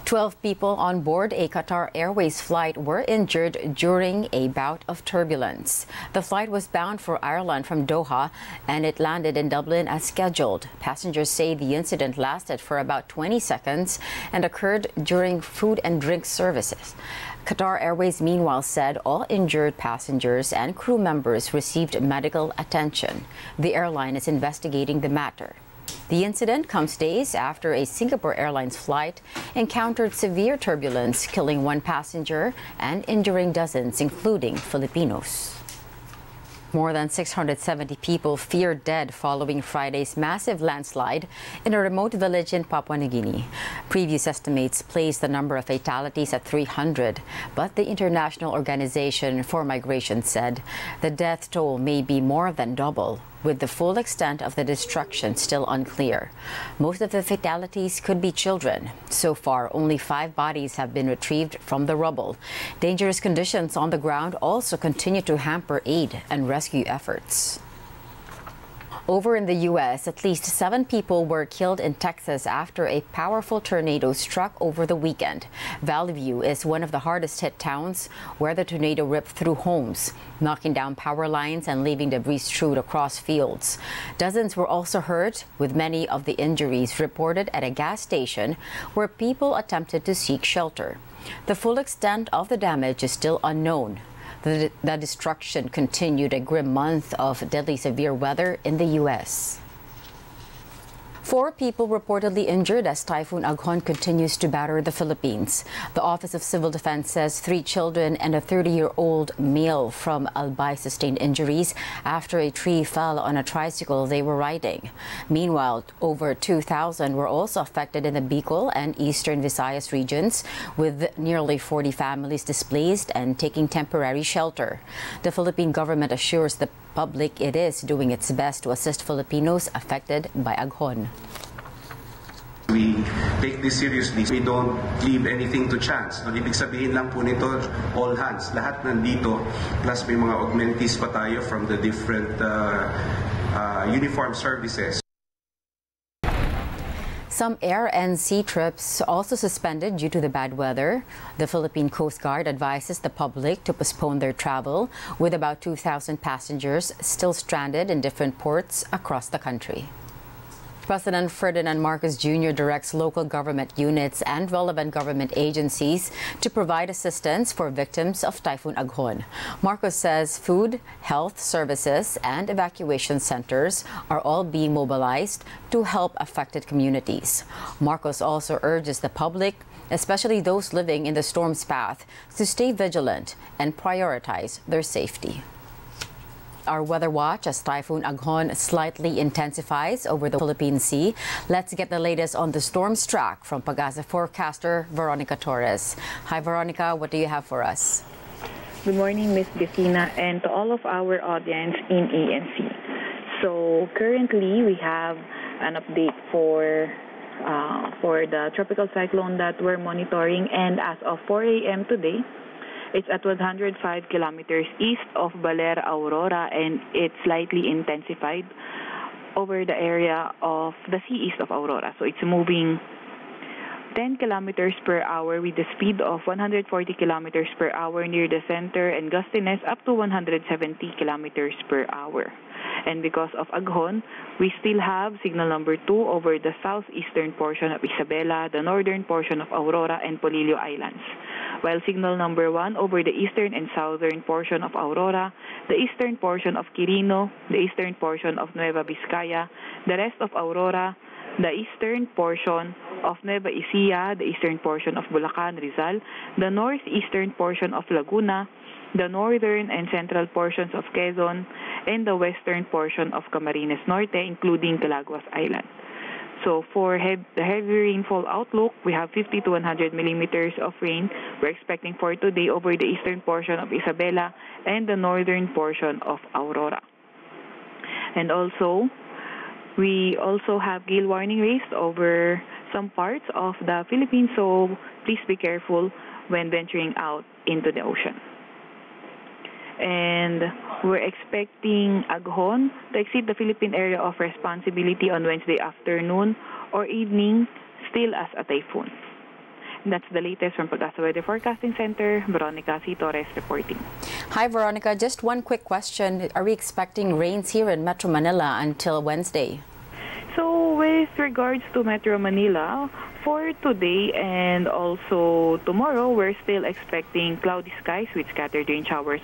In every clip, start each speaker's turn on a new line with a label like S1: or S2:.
S1: 12 people on board a Qatar Airways flight were injured during a bout of turbulence. The flight was bound for Ireland from Doha and it landed in Dublin as scheduled. Passengers say the incident lasted for about 20 seconds and occurred during food and drink services. Qatar Airways meanwhile said all injured passengers and crew members received medical attention. The airline is investigating the matter. The incident comes days after a Singapore Airlines flight encountered severe turbulence, killing one passenger and injuring dozens, including Filipinos. More than 670 people feared dead following Friday's massive landslide in a remote village in Papua New Guinea. Previous estimates placed the number of fatalities at 300, but the International Organization for Migration said the death toll may be more than double, with the full extent of the destruction still unclear. Most of the fatalities could be children. So far, only 5 bodies have been retrieved from the rubble. Dangerous conditions on the ground also continue to hamper aid and rescue efforts. Over in the U.S., at least 7 people were killed in Texas after a powerful tornado struck over the weekend. Valley View is one of the hardest hit towns where the tornado ripped through homes, knocking down power lines and leaving debris strewed across fields. Dozens were also hurt, with many of the injuries reported at a gas station where people attempted to seek shelter. The full extent of the damage is still unknown. The destruction continued a grim month of deadly severe weather in the U.S. 4 people reportedly injured as Typhoon Aghon continues to batter the Philippines. The Office of Civil Defense says 3 children and a 30-year-old male from Albay sustained injuries after a tree fell on a tricycle they were riding. Meanwhile, over 2,000 were also affected in the Bicol and Eastern Visayas regions, with nearly 40 families displaced and taking temporary shelter. The Philippine government assures the public it is doing its best to assist Filipinos affected by Aghon.
S2: We take this seriously. We don't leave anything to chance. No, ibig sabihin lang po nito, all hands. Lahat nandito, plus may mga augmentees pa tayo from the different uniform services.
S1: Some air and sea trips also suspended due to the bad weather. The Philippine Coast Guard advises the public to postpone their travel, with about 2,000 passengers still stranded in different ports across the country. President Ferdinand Marcos Jr. directs local government units and relevant government agencies to provide assistance for victims of Typhoon Aghon. Marcos says food, health services, and evacuation centers are all being mobilized to help affected communities. Marcos also urges the public, especially those living in the storm's path, to stay vigilant and prioritize their safety. Our weather watch as Typhoon Aghon slightly intensifies over the Philippine Sea. Let's get the latest on the storm's track from Pag-asa forecaster Veronica Torres. Hi Veronica, what do you have for us?
S3: Good morning, Ms. Bettina, and to all of our audience in ANC. So currently we have an update for the tropical cyclone that we're monitoring, and as of 4 a.m. today, it's at 105 kilometers east of Baler, Aurora, and it's slightly intensified over the area of the sea east of Aurora. So it's moving 10 kilometers per hour with the speed of 140 kilometers per hour near the center, and gustiness up to 170 kilometers per hour. And because of Aghon, we still have signal number 2 over the southeastern portion of Isabela, the northern portion of Aurora, and Polillo Islands, while signal number 1 over the eastern and southern portion of Aurora, the eastern portion of Quirino, the eastern portion of Nueva Vizcaya, the rest of Aurora, the eastern portion of Nueva Ecija, the eastern portion of Bulacan, Rizal, the northeastern portion of Laguna, the northern and central portions of Quezon, and the western portion of Camarines Norte, including Calaguas Island. So for the heavy rainfall outlook, we have 50 to 100 millimeters of rain we're expecting for today over the eastern portion of Isabela and the northern portion of Aurora. And also, we also have gale warning raised over some parts of the Philippines, so please be careful when venturing out into the ocean. And we're expecting Aghon to exceed the Philippine area of responsibility on Wednesday afternoon or evening, still as a typhoon. That's the latest from Pag-asa Weather Forecasting Center. Veronica C. Torres reporting.
S1: Hi, Veronica. Just one quick question. Are we expecting rains here in Metro Manila until Wednesday?
S3: So with regards to Metro Manila, for today and also tomorrow, we're still expecting cloudy skies with scattered rain showers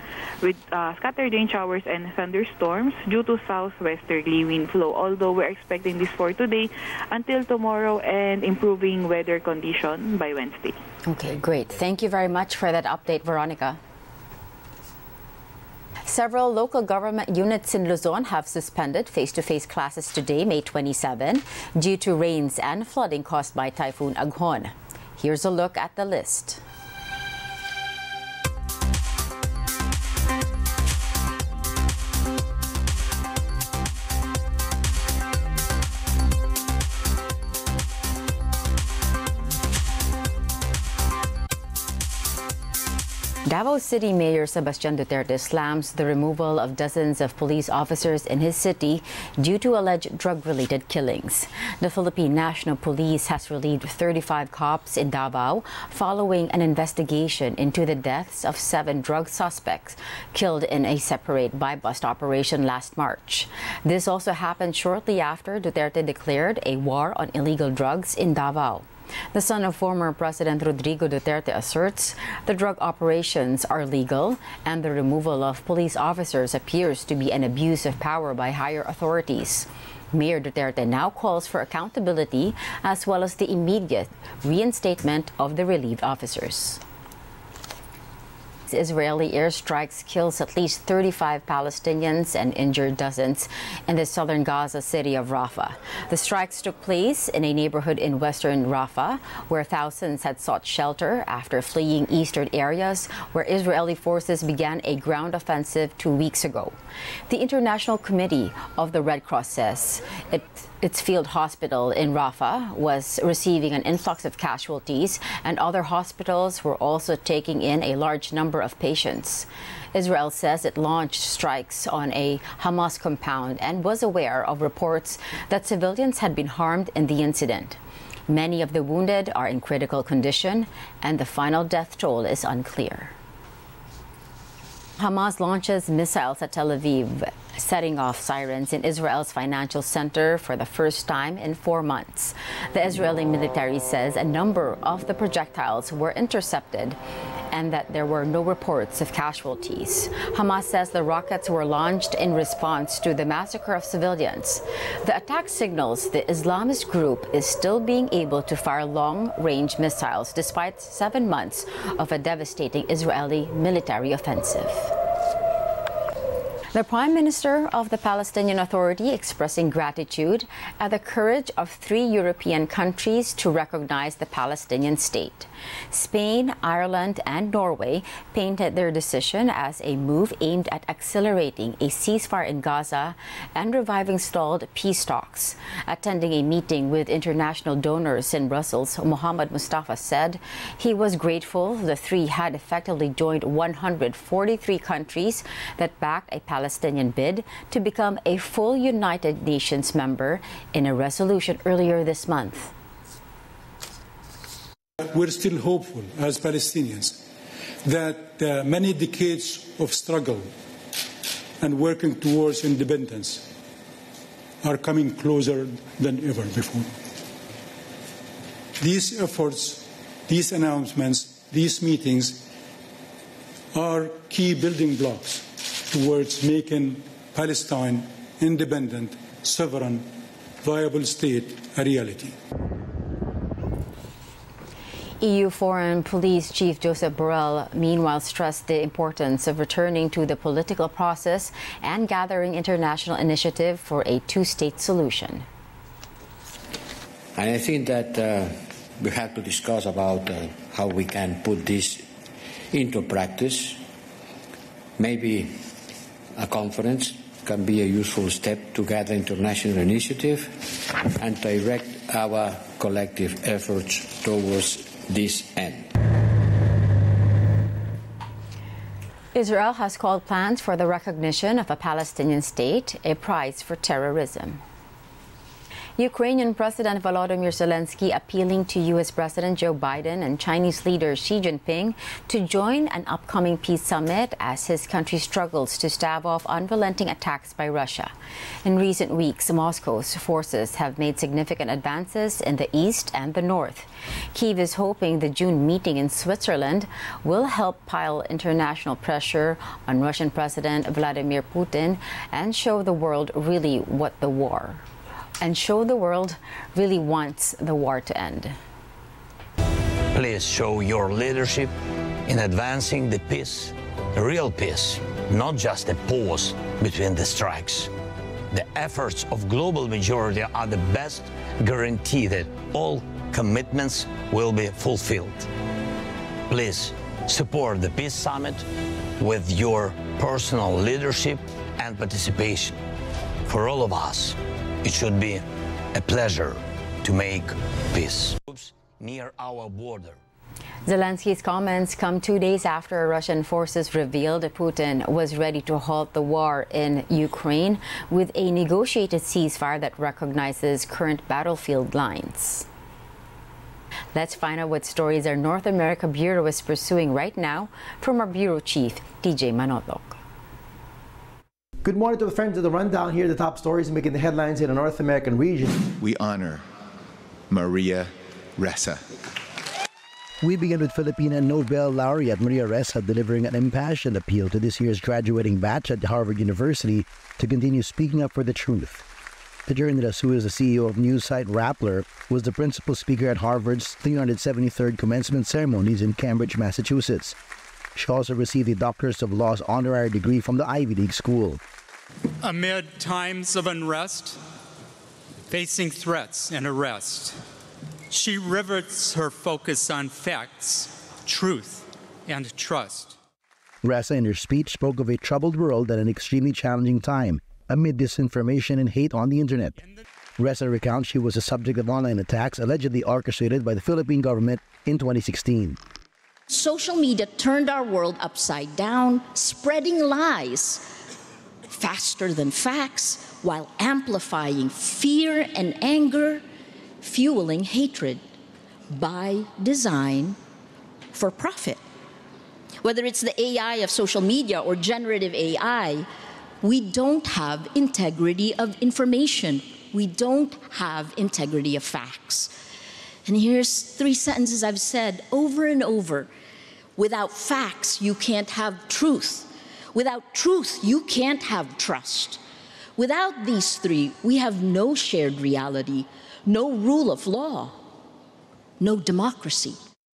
S3: and thunderstorms due to southwesterly wind flow. Although we're expecting this for today until tomorrow and improving weather condition by Wednesday.
S1: Okay, great. Thank you very much for that update, Veronica. Several local government units in Luzon have suspended face-to-face classes today, May 27, due to rains and flooding caused by Typhoon Aghon. Here's a look at the list. Davao City Mayor Sebastian Duterte slams the removal of dozens of police officers in his city due to alleged drug-related killings. The Philippine National Police has relieved 35 cops in Davao following an investigation into the deaths of 7 drug suspects killed in a separate buy-bust operation last March. This also happened shortly after Duterte declared a war on illegal drugs in Davao. The son of former President Rodrigo Duterte asserts the drug operations are legal and the removal of police officers appears to be an abuse of power by higher authorities. Mayor Duterte now calls for accountability as well as the immediate reinstatement of the relieved officers. Israeli airstrikes kills at least 35 Palestinians and injured dozens in the southern Gaza city of Rafah. The strikes took place in a neighborhood in western Rafah where thousands had sought shelter after fleeing eastern areas where Israeli forces began a ground offensive 2 weeks ago. The International Committee of the Red Cross says its field hospital in Rafah was receiving an influx of casualties, and other hospitals were also taking in a large number of patients. Israel says it launched strikes on a Hamas compound and was aware of reports that civilians had been harmed in the incident. Many of the wounded are in critical condition, and the final death toll is unclear. Hamas launches missiles at Tel Aviv, setting off sirens in Israel's financial center for the first time in 4 months. The Israeli military says a number of the projectiles were intercepted and that there were no reports of casualties. Hamas says the rockets were launched in response to the massacre of civilians. The attack signals the Islamist group is still being able to fire long-range missiles despite 7 months of a devastating Israeli military offensive. The Prime Minister of the Palestinian Authority expressing gratitude at the courage of 3 European countries to recognize the Palestinian state. Spain, Ireland, and Norway painted their decision as a move aimed at accelerating a ceasefire in Gaza and reviving stalled peace talks. Attending a meeting with international donors in Brussels, Mohammed Mustafa said he was grateful the 3 had effectively joined 143 countries that backed a Palestinian bid to become a full United Nations member in a resolution earlier this month.
S4: We're still hopeful as Palestinians that many decades of struggle and working towards independence are coming closer than ever before. These efforts, these announcements, these meetings are key building blocks towards making Palestine independent, sovereign, viable state a reality.
S1: EU Foreign Policy Chief Josep Borrell meanwhile stressed the importance of returning to the political process and gathering international initiative for a 2-state solution.
S5: And I think that we have to discuss about how we can put this into practice. Maybe a conference can be a useful step to gather international initiative and direct our collective efforts towards this end.
S1: Israel has called plans for the recognition of a Palestinian state a prize for terrorism. Ukrainian President Volodymyr Zelensky appealing to U.S. President Joe Biden and Chinese leader Xi Jinping to join an upcoming peace summit as his country struggles to stave off unrelenting attacks by Russia. In recent weeks, Moscow's forces have made significant advances in the east and the north. Kyiv is hoping the June meeting in Switzerland will help pile international pressure on Russian President Vladimir Putin and show the world really wants the war to end.
S6: Please show your leadership in advancing the peace, the real peace, not just a pause between the strikes. The efforts of global majority are the best guarantee that all commitments will be fulfilled. Please support the Peace Summit with your personal leadership and participation. For all of us, it should be a pleasure to make peace near our border.
S1: Zelensky's comments come 2 days after Russian forces revealed Putin was ready to halt the war in Ukraine with a negotiated ceasefire that recognizes current battlefield lines. Let's find out what stories our North America Bureau is pursuing right now from our Bureau Chief, TJ Manotoc.
S7: Good morning to the friends of the Rundown. Here are the top stories making the headlines in the North American region.
S8: We honor Maria Ressa.
S9: We begin with Filipina Nobel laureate Maria Ressa delivering an impassioned appeal to this year's graduating batch at Harvard University to continue speaking up for the truth. The journalist, who is the CEO of news site Rappler, was the principal speaker at Harvard's 373rd commencement ceremonies in Cambridge, Massachusetts. She also received the Doctors of Laws honorary degree from the Ivy League school.
S10: Amid times of unrest, facing threats and arrest, she rivets her focus on facts, truth, and trust.
S9: Ressa, in her speech, spoke of a troubled world at an extremely challenging time amid disinformation and hate on the internet. Ressa recounts she was the subject of online attacks allegedly orchestrated by the Philippine government in 2016.
S11: Social media turned our world upside down, spreading lies faster than facts while amplifying fear and anger, fueling hatred by design for profit. Whether it's the AI of social media or generative AI, we don't have integrity of information. We don't have integrity of facts. And here's 3 sentences I've said over and over. Without facts, you can't have truth. Without truth, you can't have trust. Without these 3, we have no shared reality, no rule of law, no democracy.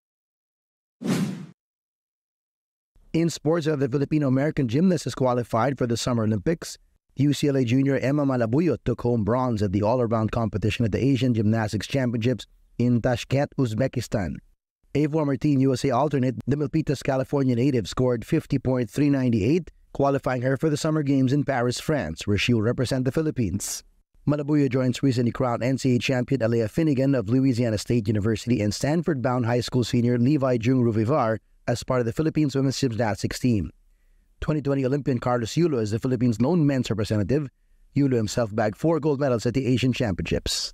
S9: In sports, the Filipino-American gymnast is qualified for the Summer Olympics. UCLA junior Emma Malabuyo took home bronze at the all-around competition at the Asian Gymnastics Championships in Tashkent, Uzbekistan. A former Team USA alternate, the Milpitas, California native, scored 50.398, qualifying her for the Summer Games in Paris, France, where she will represent the Philippines. Malabuyo joins recently crowned NCAA champion Alea Finnegan of Louisiana State University and Stanford-bound high school senior Levi Jung Ruvivar as part of the Philippines women's gymnastics team. 2020 Olympian Carlos Yulo is the Philippines' lone men's representative. Yulo himself bagged 4 gold medals at the Asian Championships.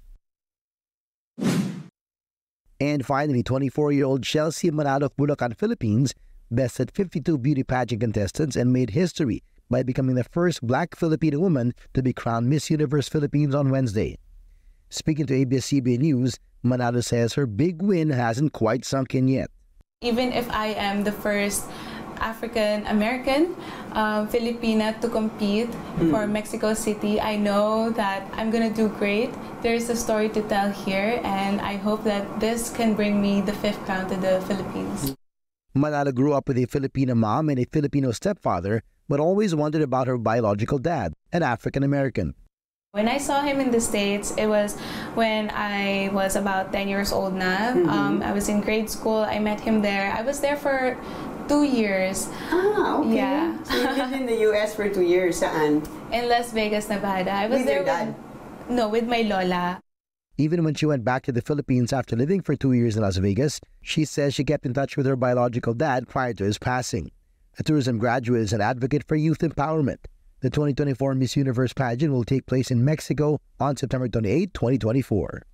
S9: And finally, 24-year-old Chelsea Manalo of Bulacan, Philippines, bested 52 beauty pageant contestants and made history by becoming the first black Filipino woman to be crowned Miss Universe Philippines on Wednesday. Speaking to ABS-CBN News, Manalo says her big win hasn't quite sunk in yet.
S12: Even if I am the first African-American Filipina to compete for Mexico City, I know that I'm going to do great. There's a story to tell here, and I hope that this can bring me the 5th crown to the Philippines.
S9: Manalo grew up with a Filipino mom and a Filipino stepfather, but always wondered about her biological dad, an African-American.
S12: When I saw him in the States, it was when I was about 10 years old na. I was in grade school. I met him there. I was there for 2 years.
S13: Ah, okay.
S12: Yeah.
S13: So you lived in the U.S. for 2 years, saan?
S12: In Las Vegas, Nevada. I was
S13: with
S12: there
S13: your dad?
S12: with my lola.
S9: Even when she went back to the Philippines after living for 2 years in Las Vegas, she says she kept in touch with her biological dad prior to his passing. A tourism graduate is an advocate for youth empowerment. The 2024 Miss Universe pageant will take place in Mexico on September 28, 2024.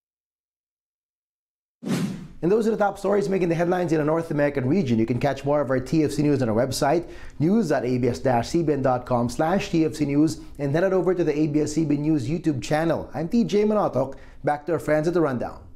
S7: And those are the top stories making the headlines in the North American region. You can catch more of our TFC News on our website, news.abs-cbn.com/TFC News, and head on over to the ABS-CBN News YouTube channel. I'm TJ Manotok. Back to our friends at the Rundown.